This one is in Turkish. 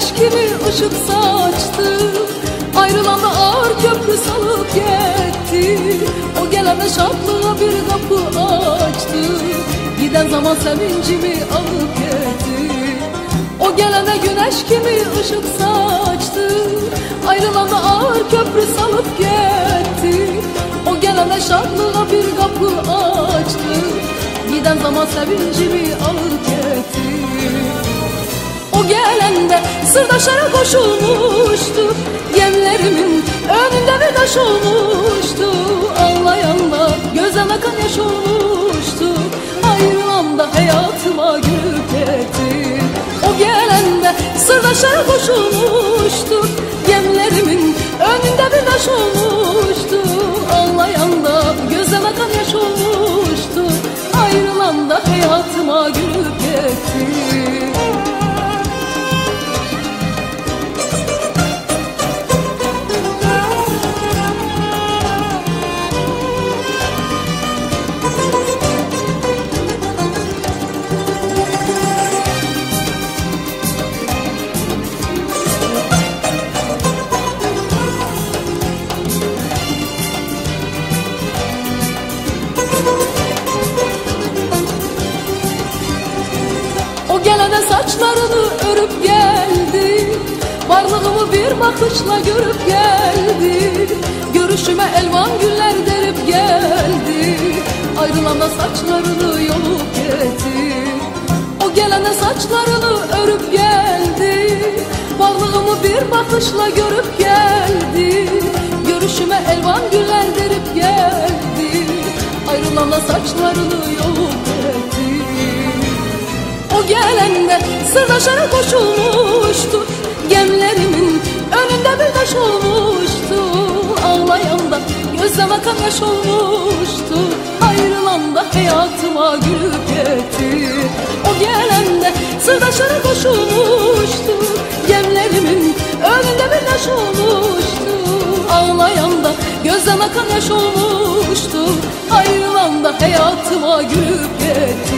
güneş gibi ışık saçtı. Ayrılan da ağır köprü salıp gitti. O gelene şadlığa bir kapı açtı. Giden zaman sevincimi alıp gitti. O gelene güneş gibi ışık saçtı. Ayrılan da ağır köprü salıp gitti. O gelene şadlığa bir kapı açtı. Giden zaman sevincimi alıp gitti. O gelende sırdaşlara koşulmuştu. Yemlerimin önünde bir taş olmuştu. Ağlayanda gözden akan yaş olmuştu. Ayrılanda hayatıma gülüp gitti. O gelende sırdaşlara koşulmuştu. Yemlerimin önünde bir taş olmuştu. Ağlayanda gözden akan yaş olmuştu. Ayrılanda hayatıma gülüp gitti. O gelene saçlarını örüp geldi. Varlığımı bir bakışla görüp geldi. Görüşüme elvan güller derip geldi. Ayrılanda saçlarını yolup gitti. O gelene saçlarını örüp geldi. Varlığımı bir bakışla görüp geldi. Görüşüme elvan güller derip geldi. Ayrılanda saçlarını yolup gitti. O gelende sırdaşlara koşulmuştu. Gemlerimin önünde bir taş olmuştu. Ağlayanda gözden akan yaş olmuştu. Ayrılanda hayatıma gülüp gitti. O gelende sırdaşlara koşulmuştu. Gemlerimin önünde bir taş olmuştu. Ağlayanda gözden akan yaş olmuştu. Ayrılanda hayatıma gülüp gitti.